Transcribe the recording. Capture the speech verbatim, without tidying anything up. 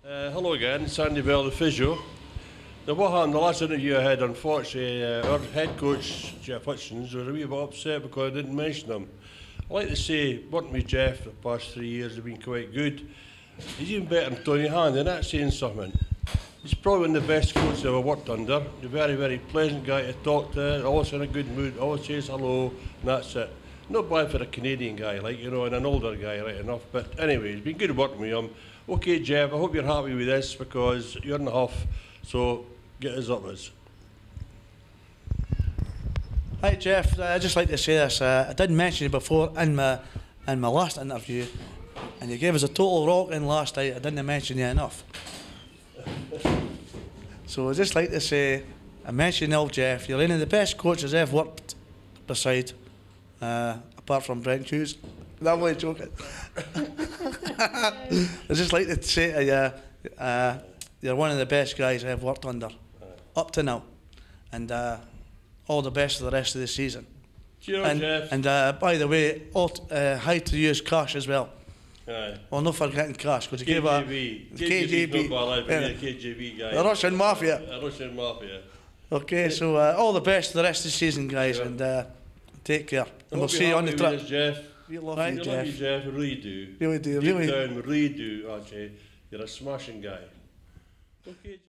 Uh, hello again, Sandy Bell, the physio. Now what happened, the last interview I had, unfortunately, uh, our head coach, Jeff Hutchins, was a wee bit upset because I didn't mention him. I like to say, working with Jeff for the past three years has been quite good. He's even better than Tony Hand, and that's saying something. He's probably one of the best coaches I've ever worked under. He's a very, very pleasant guy to talk to, always in a good mood, always says hello, and that's it. Not bad for a Canadian guy, like, you know, and an older guy, right enough. But anyway, it's been good working with him. Okay, Jeff, I hope you're happy with this because you're in the huff, so get us up us. Hi Jeff, uh, I'd just like to say this. Uh, I did mention you before in my, in my last interview, and you gave us a total rocking last night. I didn't mention you enough. So I'd just like to say, I mentioned old Jeff, you're one of the best coaches I've worked beside, uh, apart from Brent Hughes. No, I'm only joking. I'd just like to say to you, uh, you're one of the best guys I've worked under, up to now. And uh, all the best for the rest of the season. Cheers, and, Jeff. And uh, by the way, all uh, hi to you, Cash, as well. Aye. Well, not forgetting Cash, because he gave a K J B. Not bad, yeah. K J B guy. The Russian Mafia. The Russian Mafia. Okay, so uh, all the best for the rest of the season, guys, yeah. and uh, take care. And we'll see you on the trip. Jeff. We love right, you, Jeff. Jeff. You, Jeff. We really do. Really do. Deep Really down, we really do, actually. You're a smashing guy. Okay.